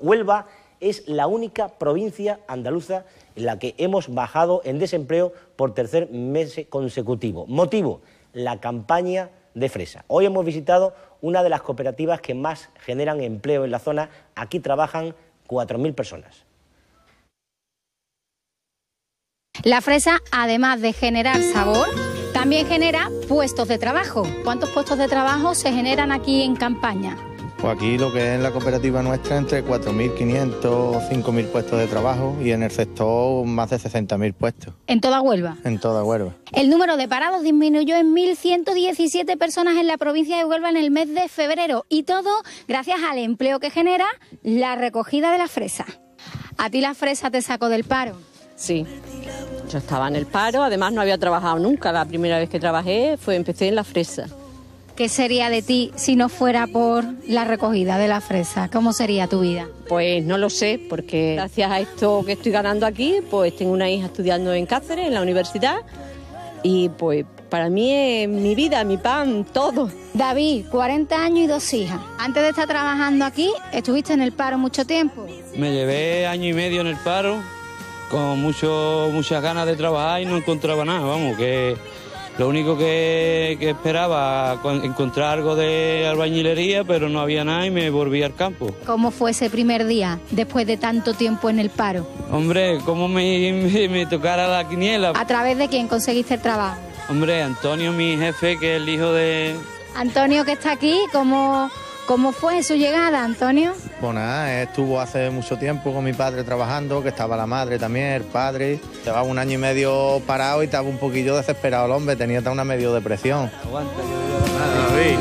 Huelva es la única provincia andaluza en la que hemos bajado en desempleo por tercer mes consecutivo. Motivo, la campaña de fresa. Hoy hemos visitado una de las cooperativas que más generan empleo en la zona. Aquí trabajan 4.000 personas. La fresa, además de generar sabor, también genera puestos de trabajo. ¿Cuántos puestos de trabajo se generan aquí en campaña? Pues aquí lo que es la cooperativa nuestra, entre 4.500 o 5.000 puestos de trabajo, y en el sector más de 60.000 puestos. ¿En toda Huelva? En toda Huelva. El número de parados disminuyó en 1.117 personas en la provincia de Huelva en el mes de febrero, y todo gracias al empleo que genera la recogida de la fresa. ¿A ti la fresa te sacó del paro? Sí, yo estaba en el paro, además no había trabajado nunca. La primera vez que trabajé empecé en la fresa. ¿Qué sería de ti si no fuera por la recogida de la fresa? ¿Cómo sería tu vida? Pues no lo sé, porque gracias a esto que estoy ganando aquí, pues tengo una hija estudiando en Cáceres, en la universidad, y pues para mí es mi vida, mi pan, todo. David, 40 años y 2 hijas. Antes de estar trabajando aquí, ¿estuviste en el paro mucho tiempo? Me llevé año y medio en el paro, con muchas ganas de trabajar y no encontraba nada, vamos, que lo único que esperaba encontrar algo de albañilería, pero no había nada y me volví al campo. ¿Cómo fue ese primer día, después de tanto tiempo en el paro? Hombre, ¿cómo me tocara la quiniela? ¿A través de quién conseguiste el trabajo? Hombre, Antonio, mi jefe, que es el hijo de... Antonio, que está aquí, ¿cómo fue su llegada, Antonio? Pues nada, estuvo hace mucho tiempo con mi padre trabajando, que estaba la madre también, el padre. Llevaba un año y medio parado y estaba un poquillo desesperado el hombre, tenía hasta una medio depresión. Aguanta, que voy a... David.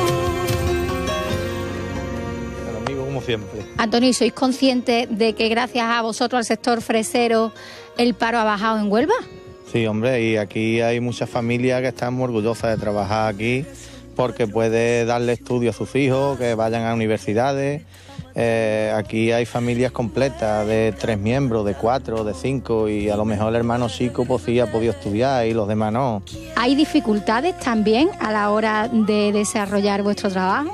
El amigo como siempre. Antonio, ¿sois conscientes de que gracias a vosotros, al sector fresero, el paro ha bajado en Huelva? Sí, hombre, y aquí hay muchas familias que están muy orgullosas de trabajar aquí, porque puede darle estudio a sus hijos, que vayan a universidades. Aquí hay familias completas de 3 miembros, de 4, de 5, y a lo mejor el hermano chico pues sí ha podido estudiar y los demás no. ¿Hay dificultades también a la hora de desarrollar vuestro trabajo?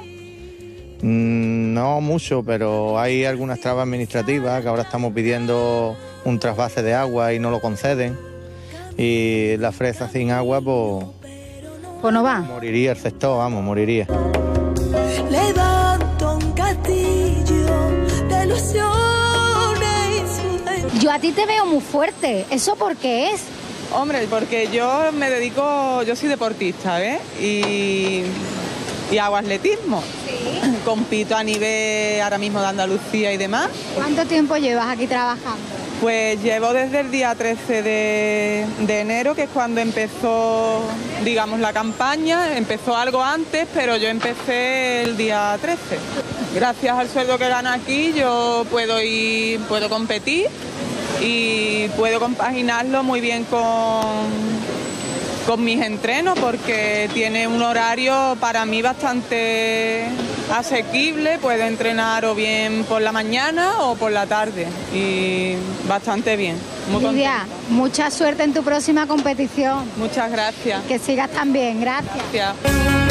No mucho, pero hay algunas trabas administrativas, que ahora estamos pidiendo un trasvase de agua y no lo conceden. Y la fresa sin agua Pues no va. moriría el sector, vamos, moriría. Levanto un castillo de ilusiones. Yo a ti te veo muy fuerte. ¿Eso por qué es? Hombre, porque yo soy deportista, ¿ves? Y hago atletismo. Sí. Compito a nivel ahora mismo de Andalucía y demás. ¿Cuánto tiempo llevas aquí trabajando? Pues llevo desde el día 13 de enero, que es cuando empezó, digamos, la campaña. Empezó algo antes, pero yo empecé el día 13. Gracias al sueldo que gano aquí, yo puedo competir y puedo compaginarlo muy bien con mis entrenos, porque tiene un horario para mí bastante asequible. Puedo entrenar o bien por la mañana o por la tarde, y bastante bien. Muy Lidia, mucha suerte en tu próxima competición. Muchas gracias. Que sigas tan bien, gracias. Gracias.